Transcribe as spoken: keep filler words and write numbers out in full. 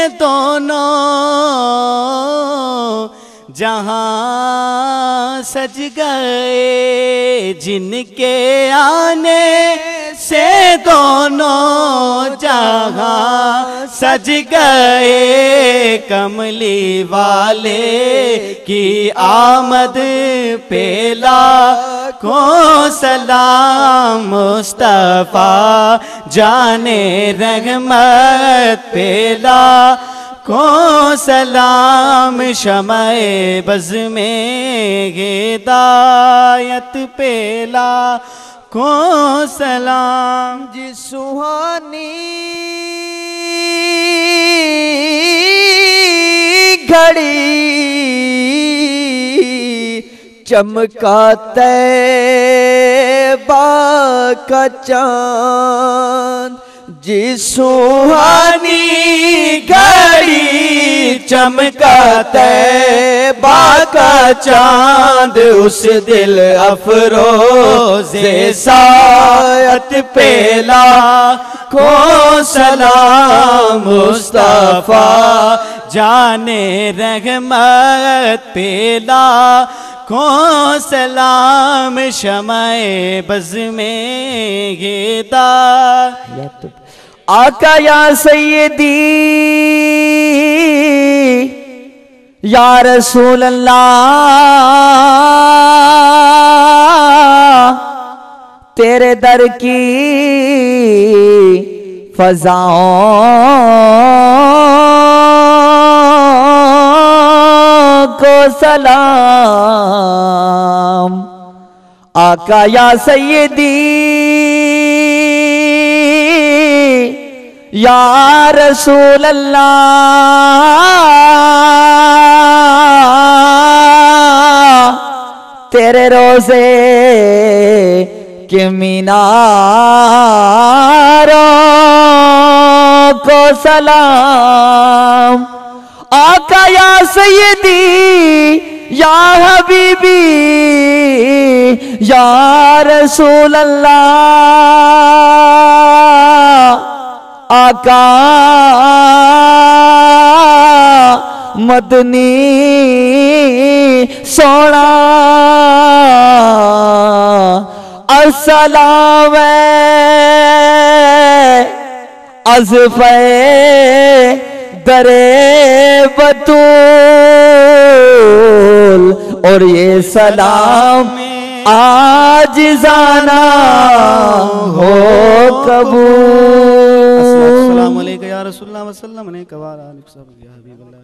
दोनों जहां सज गए, जिनके आने से दोनों जहां सज गए। कमली वाले की आमद पे लाखों सलाम, मुस्तफा जाने रहमत पे लाखों सलाम। शमए बज़ में हिदायत पे लाखों सलाम। जी सुहानी घड़ी चमका तैबा का चांद, जी सुहानी घड़ी चमका तैबा का चांद। उस दिल अफरोज़े सायत पे लाखों सलाम, मुस्तफा जाने रहमत पे लाखों सलाम। शमए बज़ में हिदायत आका या सैयदी या रसूल अल्लाह, तेरे दर की फज़ाओं को सलाम। आका या सैयदी या रसूल अल्लाह, तेरे रोज़े के मीनारों को सलाम। आका या सैयदी या हबीबी या रसूल अल्लाह, आका मदनी सोना अस्सलाम अज़फ़े दरे बतूल, और ये सलाम आज जाना हो कबूल। अस्सलामु अलैका या रसूलल्लाह वसल्लम ने कवाला या हबीबल्लाह।